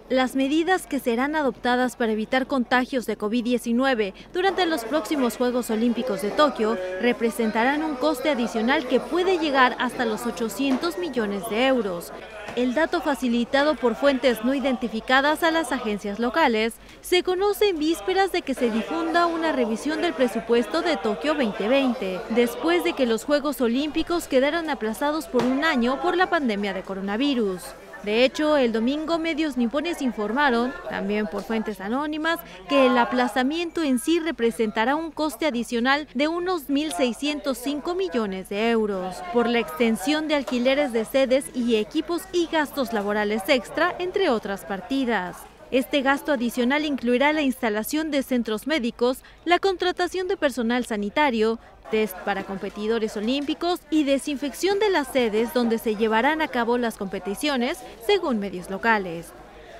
Las medidas que serán adoptadas para evitar contagios de COVID-19 durante los próximos Juegos Olímpicos de Tokio representarán un coste adicional que puede llegar hasta los 800 millones de euros. El dato facilitado por fuentes no identificadas a las agencias locales se conoce en vísperas de que se difunda una revisión del presupuesto de Tokio 2020, después de que los Juegos Olímpicos quedaron aplazados por un año por la pandemia de coronavirus. De hecho, el domingo medios nipones informaron, también por fuentes anónimas, que el aplazamiento en sí representará un coste adicional de unos 1.605 millones de euros, por la extensión de alquileres de sedes y equipos y gastos laborales extra, entre otras partidas. Este gasto adicional incluirá la instalación de centros médicos, la contratación de personal sanitario, test para competidores olímpicos y desinfección de las sedes donde se llevarán a cabo las competiciones, según medios locales.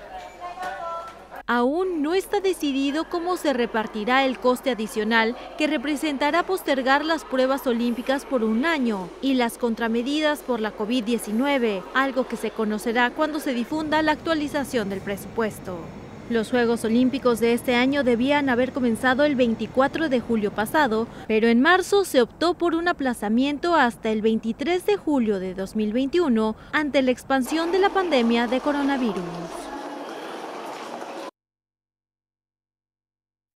Aún no está decidido cómo se repartirá el coste adicional que representará postergar las pruebas olímpicas por un año y las contramedidas por la COVID-19, algo que se conocerá cuando se difunda la actualización del presupuesto. Los Juegos Olímpicos de este año debían haber comenzado el 24 de julio pasado, pero en marzo se optó por un aplazamiento hasta el 23 de julio de 2021 ante la expansión de la pandemia de coronavirus.